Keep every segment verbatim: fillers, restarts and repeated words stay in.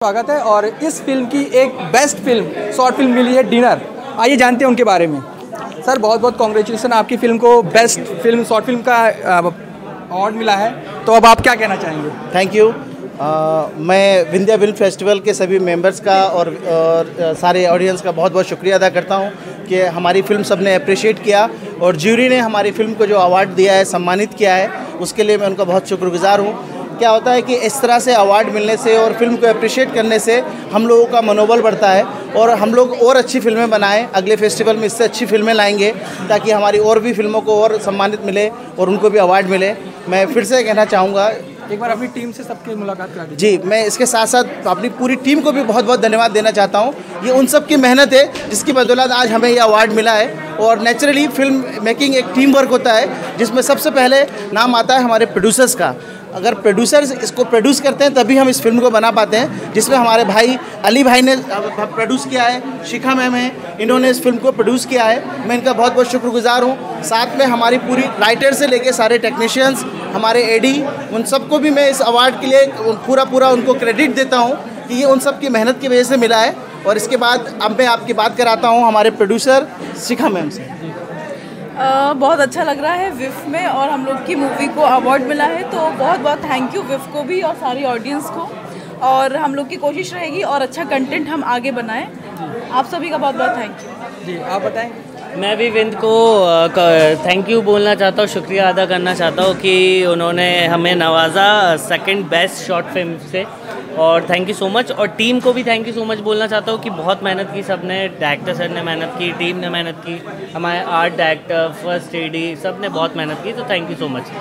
स्वागत है और इस फिल्म की एक बेस्ट फिल्म शॉर्ट फिल्म मिली है डिनर। आइए जानते हैं उनके बारे में। सर बहुत बहुत कॉन्ग्रेचुलेसन, आपकी फिल्म को बेस्ट फिल्म शॉर्ट फिल्म का अवार्ड मिला है, तो अब आप क्या कहना चाहेंगे? Thank you. मैं विंध्या फिल्म फेस्टिवल के सभी मेंबर्स का और, और सारे ऑडियंस का बहुत बहुत शुक्रिया अदा करता हूं कि हमारी फिल्म सबने अप्रिशिएट किया और ज्यूरी ने हमारी फिल्म को जो अवार्ड दिया है, सम्मानित किया है, उसके लिए मैं उनका बहुत शुक्रगुजार हूं। क्या होता है कि इस तरह से अवार्ड मिलने से और फिल्म को अप्रिशिएट करने से हम लोगों का मनोबल बढ़ता है और हम लोग और अच्छी फिल्में बनाएं, अगले फेस्टिवल में इससे अच्छी फिल्में लाएंगे ताकि हमारी और भी फिल्मों को और सम्मानित मिले और उनको भी अवार्ड मिले। मैं फिर से कहना चाहूँगा, एक बार अपनी टीम से सबकी मुलाकात करा दीजिए। जी, मैं इसके साथ साथ अपनी पूरी टीम को भी बहुत बहुत धन्यवाद देना चाहता हूँ। ये उन सब की मेहनत है जिसकी बदौलत आज हमें ये अवार्ड मिला है। और नेचुरली फिल्म मेकिंग एक टीम वर्क होता है जिसमें सबसे पहले नाम आता है हमारे प्रोड्यूसर्स का। अगर प्रोड्यूसर्स इसको प्रोड्यूस करते हैं तभी हम इस फिल्म को बना पाते हैं, जिसमें हमारे भाई अली भाई ने प्रोड्यूस किया है, शिखा मैम है, इन्होंने इस फिल्म को प्रोड्यूस किया है। मैं इनका बहुत बहुत शुक्रगुजार हूँ। साथ में हमारी पूरी राइटर से लेके सारे टेक्नीशियंस, हमारे एडी, उन सबको भी मैं इस अवार्ड के लिए पूरा पूरा उनको क्रेडिट देता हूँ कि ये उन सब की मेहनत की वजह से मिला है। और इसके बाद अब मैं आपकी बात कराता हूँ हमारे प्रोड्यूसर शिखा मैम से। Uh, बहुत अच्छा लग रहा है विफ में और हम लोग की मूवी को अवार्ड मिला है, तो बहुत बहुत थैंक यू विफ को भी और सारी ऑडियंस को। और हम लोग की कोशिश रहेगी और अच्छा कंटेंट हम आगे बनाएं। आप सभी का बहुत बहुत थैंक यू। जी आप बताएं। मैं भी विंद को थैंक यू बोलना चाहता हूँ, शुक्रिया अदा करना चाहता हूँ कि उन्होंने हमें नवाजा सेकंड बेस्ट शॉर्ट फिल्म से, और थैंक यू सो मच। और टीम को भी थैंक यू सो मच बोलना चाहता हूँ कि बहुत मेहनत की सबने, डायरेक्टर सर ने मेहनत की, टीम ने मेहनत की, हमारे आर्ट डायरेक्टर, फर्स्ट एडी, सब ने बहुत मेहनत की, तो थैंक यू सो मच।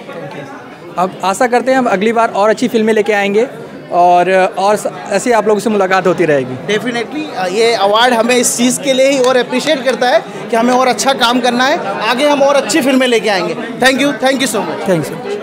अब आशा करते हैं हम अगली बार और अच्छी फिल्में लेके आएंगे और और ऐसे आप लोगों से मुलाकात होती रहेगी। डेफिनेटली ये अवार्ड हमें इस चीज़ के लिए ही और अप्रिशिएट करता है कि हमें और अच्छा काम करना है, आगे हम और अच्छी फिल्में लेके आएंगे। Thank you, thank you so much. Thank you.